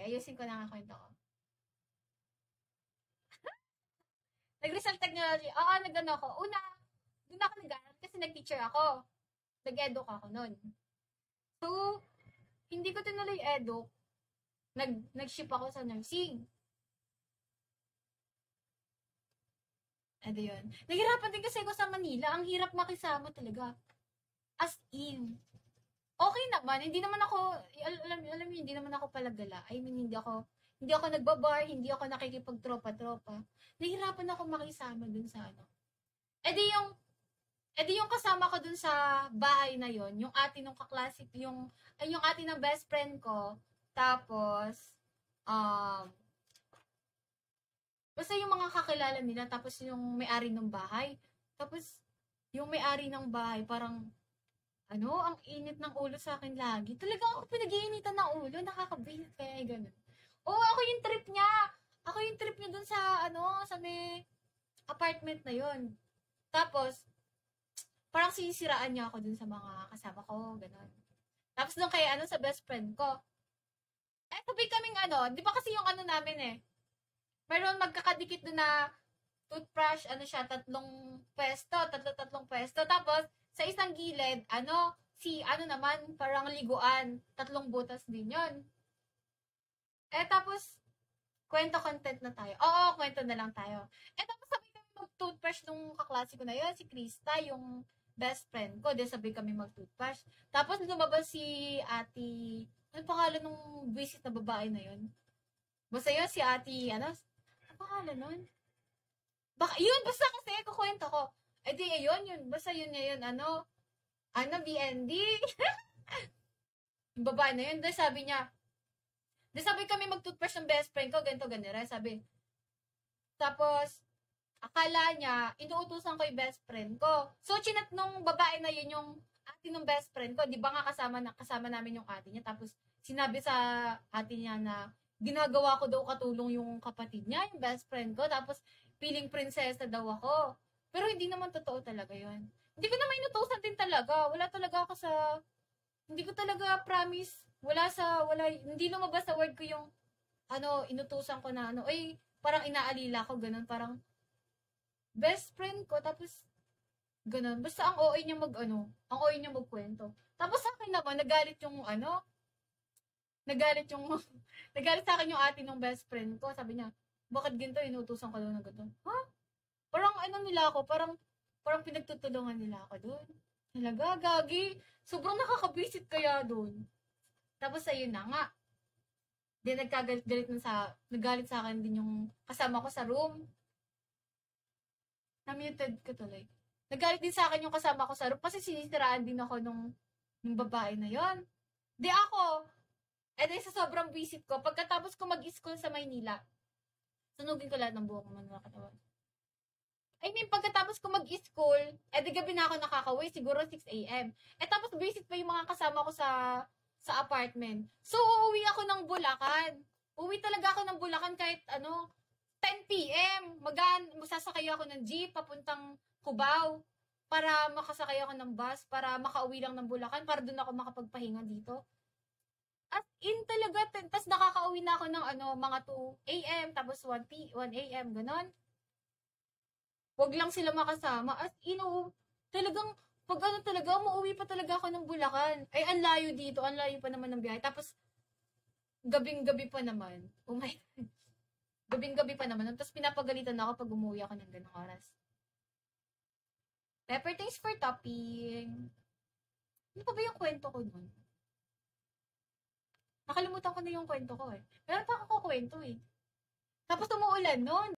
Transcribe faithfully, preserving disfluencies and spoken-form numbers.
ayusin ko na nga kwento ko. Nag-result technology. Oo, nag-ano ako. Una, doon ako nag-aral kasi nag-teacher ako. Nag-eduk ako nun. So, hindi ko tinuloy eduk. Nag, nag-ship ako sa nursing. Ano yun. Nahirapan din kasi ako sa Manila. Ang hirap makisama talaga. As in. Okay naman. Hindi naman ako, alam, alam niyo, hindi naman ako palagala. I mean, hindi ako, hindi ako nagbabar, hindi ako nakikipagtropa-tropa. Nahirapan ako makisama dun sa ano. E di yung, e di yung kasama ko dun sa bahay na yon, yung ate nung kaklase, yung, ay, yung ate ng best friend ko, tapos, um, basta yung mga kakilala nila, tapos yung may-ari ng bahay, tapos, yung may-ari ng bahay, parang, ano, ang init ng ulo sa akin lagi. Talaga ako pinag-iinitan ng ulo, nakakabihit kaya gano'n. Oo, ako yung trip niya. Ako yung trip niya dun sa, ano, sa may apartment na yon. Tapos, parang sinisiraan niya ako dun sa mga kasama ko, gano'n. Tapos nung kaya, ano, sa best friend ko, eh, sabi kaming, ano, di ba kasi yung ano namin eh, meron magkakadikit dun na toothbrush, ano siya, tatlong pwesto, tatlo-tatlong pwesto. Tapos, sa isang gilid, ano, si, ano naman, parang liguan, tatlong butas din yon. Eh, tapos, kwento content na tayo. Oo, kwento na lang tayo. Eh, tapos sabi kami mag-toothbrush nung kaklase ko na yun, si Krista, yung best friend ko. Then sabi kami mag-toothbrush. Tapos, lumabas si ati, ano pangalan nung visit na babae na yun? Basta yun, si ati, ano, ano pangalan nun? Baka, yun, basta kasi, kukwento ko. Eh di, ayun, yun. Basta yun na yun, ano, ano, B N D. Yung babae na yun, dahil sabi niya, dahil sabi kami mag-toothbrush ng best friend ko, ganito, ganito, sabi. Tapos, akala niya, inuutusan ko yung best friend ko. So, chinat nung babae na yun, yung ate ng best friend ko, di ba nga kasama, na, kasama namin yung ate niya, tapos, sinabi sa ate niya na, ginagawa ko daw katulong yung kapatid niya, yung best friend ko, tapos, feeling prinsesa daw ako. Pero hindi naman totoo talaga yun. Hindi ko naman inutusan din talaga. Wala talaga ako sa, hindi ko talaga promise, wala sa, wala, hindi lumabas sa word ko yung, ano, inutusan ko na, ano, ay, parang inaalila ko, ganun, parang, best friend ko, tapos, ganun. Basta ang O A niya mag, ano, ang O A niya magkwento. Tapos sa akin naman, nagalit yung, ano, nagalit yung, nagalit sa akin yung ate ng best friend ko. Sabi niya, bakit ginto, inutusan ko daw na ganito. Ha? Huh? Parang ano nila ako, parang, parang pinagtutulungan nila ako doon. Talaga, gagi. Sobrang nakakabisit kaya doon. Tapos ayun na nga. Then nagkagalit-galit na sa, nagalit sa akin din yung kasama ko sa room. Na-muted ko tuloy. Nagalit din sa akin yung kasama ko sa room kasi sinisiraan din ako nung, nung babae na yon. Di ako. Eh di sa sobrang visit ko, pagkatapos ko mag-school sa Maynila, sunugin ko lahat ng buhok ko mga katawan. I mean, pagkatapos ko mag-school, eh di gabi na ako nakakauwi, siguro six a.m. Eh tapos visit pa yung mga kasama ko sa sa apartment. So, uuwi ako ng Bulacan. Uwi talaga ako ng Bulacan kahit ano, ten p.m. Magan, masasakay ako ng jeep papuntang Cubao para makasakay ako ng bus para makauwi lang ng Bulacan para doon ako makapagpahinga dito. At in talaga, tapos nakakauwi na ako ng ano, mga two a.m. tapos one a.m. ganon. Wag lang sila makasama. As in, oh, talagang, pag ano talaga, umuwi pa talaga ako ng Bulacan. Ay, ang layo dito, ang layo pa naman ng biyahe. Tapos, gabing-gabi pa naman. Oh my God. Gabing-gabi pa naman. Tapos, pinapagalitan ako pag umuwi ako ng ganong oras. Pepper, thanks for topping. Ano pa ba yung kwento ko nun? Nakalimutan ko na yung kwento ko eh. Meron pa ako kwento eh. Tapos, umuulan nun.